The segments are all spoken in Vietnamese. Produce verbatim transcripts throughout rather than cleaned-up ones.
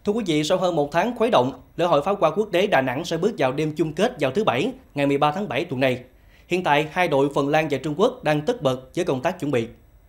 Thưa quý vị, sau hơn một tháng khuấy động, lễ hội pháo hoa quốc tế Đà Nẵng sẽ bước vào đêm chung kết vào thứ Bảy, ngày mười ba tháng bảy tuần này. Hiện tại, hai đội Phần Lan và Trung Quốc đang tất bật với công tác chuẩn bị.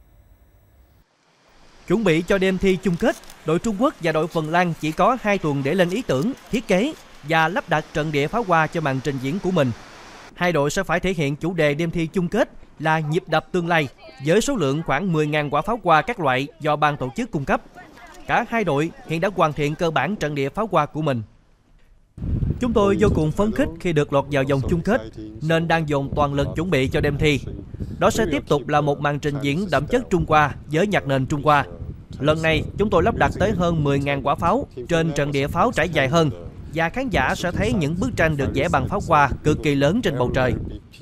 Chuẩn bị cho đêm thi chung kết, đội Trung Quốc và đội Phần Lan chỉ có hai tuần để lên ý tưởng, thiết kế và lắp đặt trận địa pháo hoa cho màn trình diễn của mình. Hai đội sẽ phải thể hiện chủ đề đêm thi chung kết là nhịp đập tương lai, với số lượng khoảng mười nghìn quả pháo hoa các loại do ban tổ chức cung cấp. Cả hai đội hiện đã hoàn thiện cơ bản trận địa pháo hoa của mình. Chúng tôi vô cùng phấn khích khi được lọt vào vòng chung kết, nên đang dồn toàn lực chuẩn bị cho đêm thi. Đó sẽ tiếp tục là một màn trình diễn đậm chất Trung Hoa với nhạc nền Trung Hoa. Lần này, chúng tôi lắp đặt tới hơn mười nghìn quả pháo trên trận địa pháo trải dài hơn, và khán giả sẽ thấy những bức tranh được vẽ bằng pháo hoa cực kỳ lớn trên bầu trời.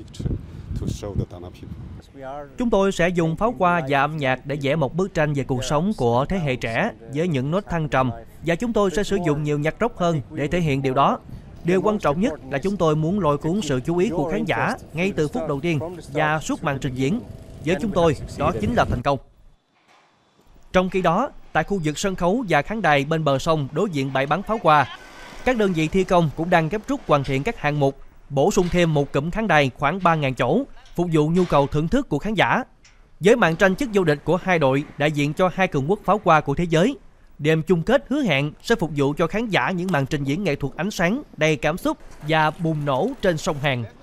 Chúng tôi sẽ dùng pháo hoa và âm nhạc để vẽ một bức tranh về cuộc sống của thế hệ trẻ với những nốt thăng trầm, và chúng tôi sẽ sử dụng nhiều nhạc rock hơn để thể hiện điều đó. Điều quan trọng nhất là chúng tôi muốn lôi cuốn sự chú ý của khán giả ngay từ phút đầu tiên và suốt màn trình diễn. Với chúng tôi, đó chính là thành công. Trong khi đó, tại khu vực sân khấu và khán đài bên bờ sông đối diện bãi bắn pháo hoa, các đơn vị thi công cũng đang gấp rút hoàn thiện các hạng mục, bổ sung thêm một cụm khán đài khoảng ba nghìn chỗ, phục vụ nhu cầu thưởng thức của khán giả. Với màn tranh chức vô địch của hai đội đại diện cho hai cường quốc pháo hoa của thế giới, đêm chung kết hứa hẹn sẽ phục vụ cho khán giả những màn trình diễn nghệ thuật ánh sáng đầy cảm xúc và bùng nổ trên sông Hàn.